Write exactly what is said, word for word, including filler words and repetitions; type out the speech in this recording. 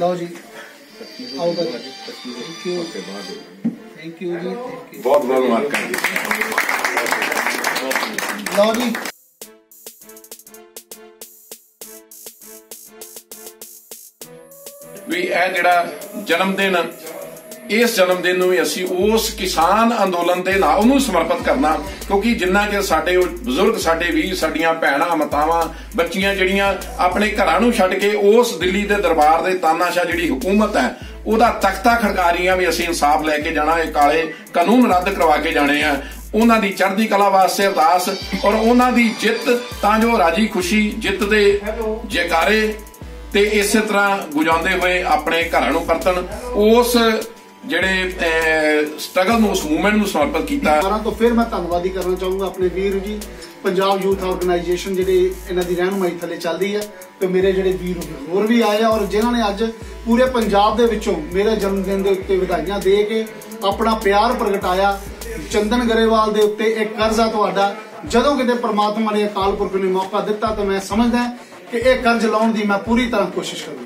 लो जी आओगा जी, थैंक यू थैंक यू जी, बहुत बहुत मुबारक। लो जी भी यह जिहड़ा जन्मदिन, इस जन्मदिन नूं भी असीं उस किसान अंदोलन दे नाल उहनूं समर्पित करना, क्योंकि जिन्ना कि साडे बजुर्ग, साडे वीर, साडियां भैणां, मातावां, बच्चियां जिहड़ियां अपने घरां नूं छड्ड के उस दिल्ली दे दरबार दे तानाशाह जिहड़ी हुकूमत है ਉਹਦਾ तख्ता खड़का रही भी ਅਸੀਂ इंसाफ लैके जाना, ये काले कानून रद्द करवा के जाने हैं, उन्हां दी चढ़दी कला वास्ते अरदास और उन्हां दी जित तां जो राजी खुशी जित दे जयकारे ते इस तरह गुजारदे हुए अपने घरां नूं परतन, उस ਜਿਹੜੇ ਸਟਰਗਲ ਨੂੰ, ਉਸ ਮੂਵਮੈਂਟ ਨੂੰ ਸਮਰਪਿਤ ਕੀਤਾ। तो फिर मैं धन्नवाद ही करना चाहूँगा अपने वीर जी, पंजाब यूथ ऑर्गेनाइजेशन ਜਿਹੜੇ ਇਹਨਾਂ ਦੀ ਰਹਿਨੁਮਾਈ ਥੱਲੇ ਚੱਲਦੀ ਹੈ, ਤੇ ਮੇਰੇ ਜਿਹੜੇ ਵੀਰ ਹੋਰ ਵੀ ਆਏ ਆ ਔਰ ਜਿਨ੍ਹਾਂ ਨੇ ਅੱਜ ਪੂਰੇ ਪੰਜਾਬ ਦੇ ਵਿੱਚੋਂ ਮੇਰੇ ਜਨਮ ਦਿਨ ਦੇ ਉੱਤੇ ਵਧਾਈਆਂ ਦੇ ਕੇ ਆਪਣਾ ਪਿਆਰ ਪ੍ਰਗਟਾਇਆ। ਚੰਦਨ ਗਰੇਵਾਲ ਦੇ ਉੱਤੇ ਇੱਕ ਕਰਜ਼ ਆ ਤੁਹਾਡਾ, ਜਦੋਂ ਕਿਤੇ ਪ੍ਰਮਾਤਮਾ ਨੇ ਅਕਾਲ ਪੁਰਖ ਨੇ ਮੌਕਾ ਦਿੱਤਾ ਤਾਂ ਮੈਂ ਸਮਝਦਾ ਕਿ ਇਹ ਕਰਜ਼ ਲਾਉਣ ਦੀ ਮੈਂ ਪੂਰੀ ਤਰ੍ਹਾਂ ਕੋਸ਼ਿਸ਼ ਕਰਾਂਗਾ।